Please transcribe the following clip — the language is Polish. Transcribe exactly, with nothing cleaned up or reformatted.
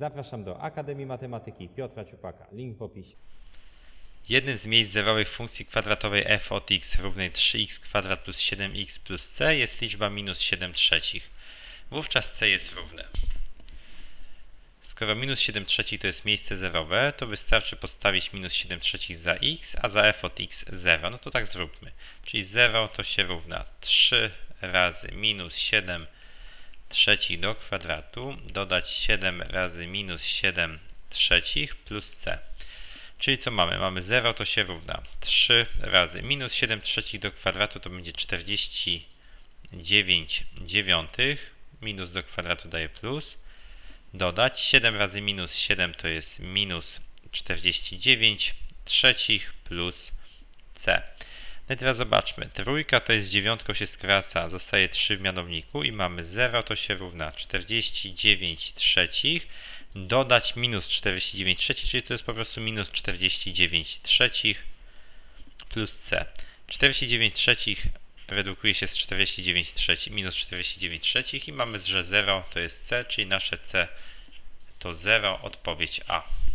Zapraszam do Akademii Matematyki Piotra Ciupaka. Link w opisie. Jednym z miejsc zerowych funkcji kwadratowej f od x równej trzy x kwadrat plus siedem x plus c jest liczba minus siedem trzecich. Wówczas c jest równe. Skoro minus siedem trzecich to jest miejsce zerowe, to wystarczy postawić minus siedem trzecich za x, a za f od x zero. No to tak zróbmy. Czyli zero to się równa trzy razy minus siedem trzecich do kwadratu, dodać siedem razy minus siedem trzecich plus c. Czyli co mamy? Mamy zero to się równa trzy razy minus siedem trzecich do kwadratu to będzie czterdzieści dziewięć dziewiątych, minus do kwadratu daje plus, dodać siedem razy minus siedem to jest minus czterdzieści dziewięć trzecich plus c. No i teraz zobaczmy, trójka to jest dziewiątką się skraca, zostaje trzy w mianowniku i mamy zero to się równa czterdzieści dziewięć trzecich, dodać minus czterdzieści dziewięć trzecich, czyli to jest po prostu minus czterdzieści dziewięć trzecich plus c. czterdzieści dziewięć trzecich redukuje się z czterdzieści dziewięć trzecich, minus czterdzieści dziewięć trzecich i mamy, że zero to jest c, czyli nasze c to zero, odpowiedź A.